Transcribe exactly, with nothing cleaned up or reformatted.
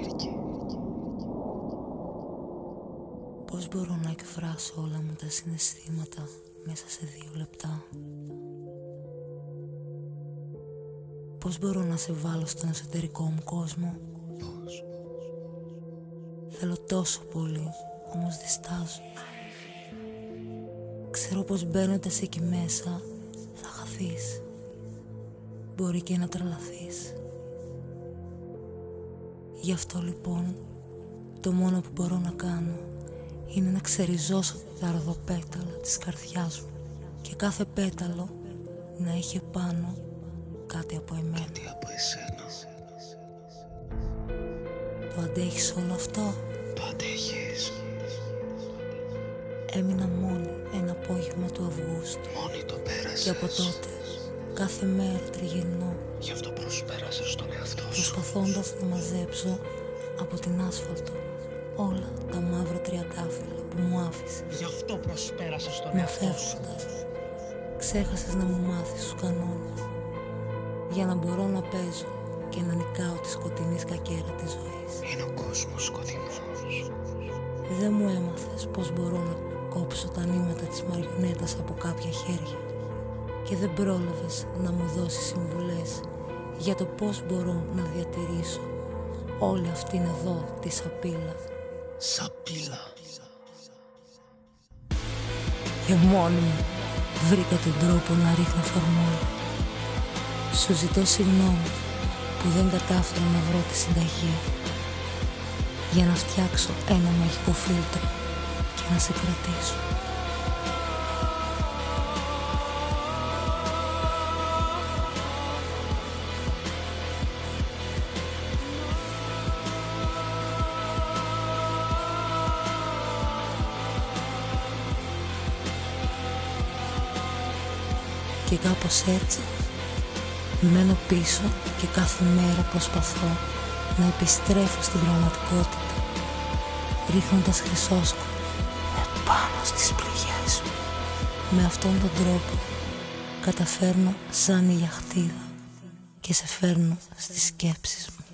Πώς μπορώ να εκφράσω όλα μου τα συναισθήματα μέσα σε δύο λεπτά? Πώς μπορώ να σε βάλω στον εσωτερικό μου κόσμο? Πώς? Θέλω τόσο πολύ, όμως διστάζω. Ξέρω πως μπαίνοντας εκεί μέσα θα χαθείς. Μπορεί και να τρελαθείς. Γι' αυτό λοιπόν το μόνο που μπορώ να κάνω είναι να ξεριζώσω τα ροδοπέταλα της καρδιάς μου και κάθε πέταλο να έχει επάνω κάτι από εμένα. Κάτι από εσένα. Το αντέχεις όλο αυτό? Το αντέχεις. Έμεινα μόνη ένα απόγευμα του Αυγούστου. Μόνη το πέρασες. Και από τότε κάθε μέρα τριγυρνώ, Γι' αυτό προσπέρασες στον εαυτό σου. προσπαθώντας να μαζέψω από την άσφαλτο όλα τα μαύρα τριαντάφυλλα που μου άφησες. Γι' αυτό προσπέρασες στον Μα εαυτό σου. φεύγοντας, ξέχασες να μου μάθεις τους κανόνες για να μπορώ να παίζω και να νικάω τη σκοτεινή σκακέρα της ζωής. Είναι ο κόσμος σκοτεινός. Δεν μου έμαθες πως μπορώ να κόψω τα νήματα της μαριονέτας από κάποια χέρια και δεν πρόλαβες να μου δώσεις συμβουλές για το πώς μπορώ να διατηρήσω όλη αυτήν εδώ τη σαπίλα. Σαπίλα. Και μόνη μου βρήκα τον τρόπο να ρίχνω φορμόλι. Σου ζητώ συγγνώμη που δεν κατάφερα να βρω τη συνταγή για να φτιάξω ένα μαγικό φίλτρο και να σε κρατήσω. Και κάπως έτσι μένω πίσω και κάθε μέρα προσπαθώ να επιστρέφω στην πραγματικότητα, ρίχνοντας χρυσόσκο επάνω στις πληγές μου. Με αυτόν τον τρόπο καταφέρνω σαν η γιαχτίδα και σε φέρνω στις σκέψεις μου.